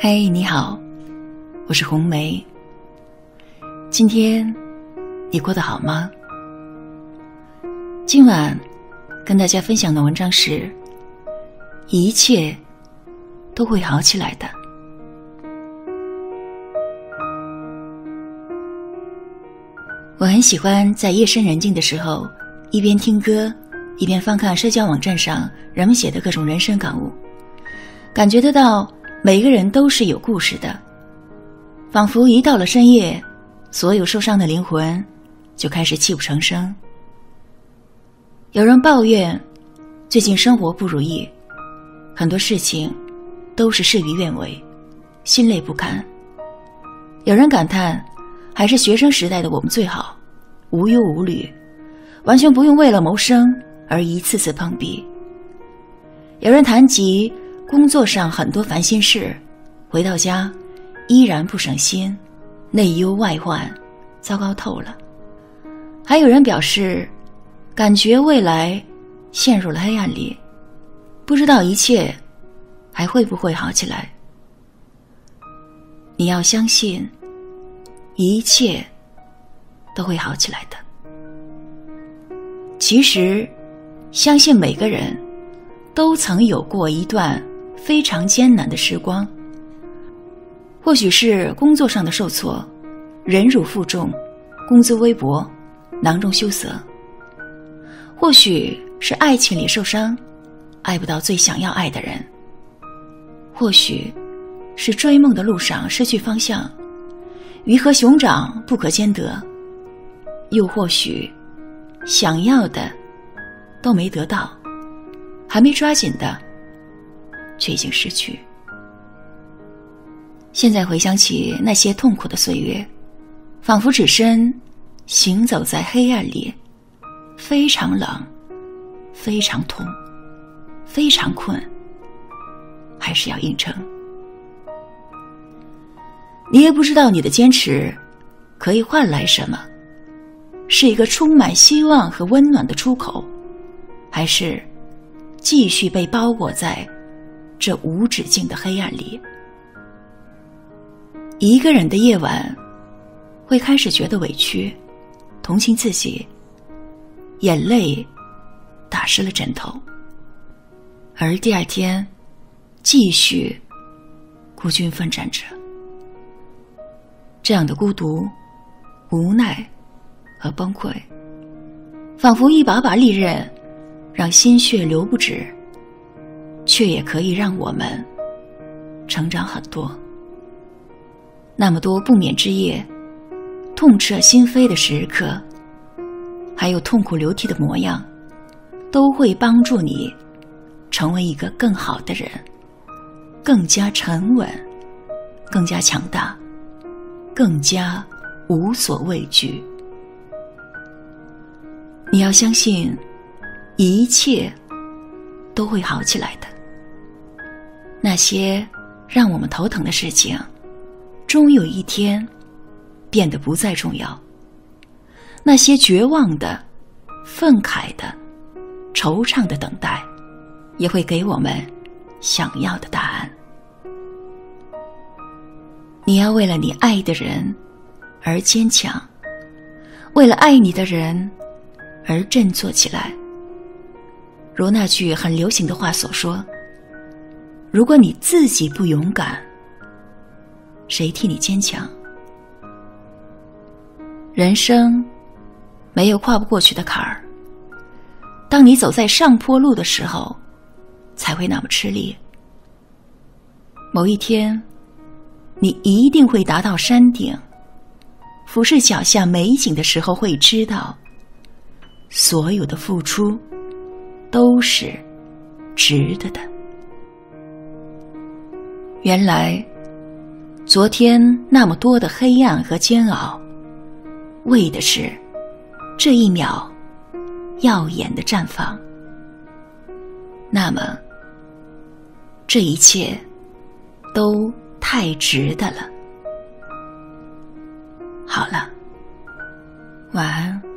嘿，你好，我是红梅。今天你过得好吗？今晚跟大家分享的文章是一切都会好起来的。我很喜欢在夜深人静的时候，一边听歌，一边翻看社交网站上人们写的各种人生感悟，感觉得到每个人都是有故事的，仿佛一到了深夜，所有受伤的灵魂就开始泣不成声。有人抱怨最近生活不如意，很多事情都是事与愿违，心累不堪。有人感叹还是学生时代的我们最好，无忧无虑，完全不用为了谋生而一次次碰壁。有人谈及工作上很多烦心事，回到家依然不省心，内忧外患，糟糕透了。还有人表示感觉未来陷入了黑暗里，不知道一切还会不会好起来。你要相信一切都会好起来的。其实相信每个人都曾有过一段非常艰难的时光，或许是工作上的受挫，忍辱负重，工资微薄，囊中羞涩；或许是爱情里受伤，爱不到最想要爱的人；或许是追梦的路上失去方向，鱼和熊掌不可兼得；又或许想要的都没得到，还没抓紧的却已经失去。现在回想起那些痛苦的岁月，仿佛只身行走在黑暗里，非常冷，非常痛，非常困，还是要硬撑。你也不知道你的坚持可以换来什么，是一个充满希望和温暖的出口，还是继续被包裹在这无止境的黑暗里。一个人的夜晚会开始觉得委屈，同情自己，眼泪打湿了枕头，而第二天继续孤军奋战着。这样的孤独、无奈和崩溃，仿佛一把把利刃，让心血流不止，却也可以让我们成长很多。那么多不眠之夜，痛彻心扉的时刻，还有痛哭流涕的模样，都会帮助你成为一个更好的人，更加沉稳，更加强大，更加无所畏惧。你要相信一切都会好起来的。那些让我们头疼的事情，终有一天变得不再重要。那些绝望的、愤慨的、惆怅的等待，也会给我们想要的答案。你要为了你爱的人而坚强，为了爱你的人而振作起来。如那句很流行的话所说，如果你自己不勇敢，谁替你坚强？人生没有跨不过去的坎儿，当你走在上坡路的时候，才会那么吃力。某一天你一定会达到山顶，俯视脚下美景的时候，会知道所有的付出都是值得的。原来昨天那么多的黑暗和煎熬，为的是这一秒耀眼的绽放。那么这一切都太值得了。好了，晚安。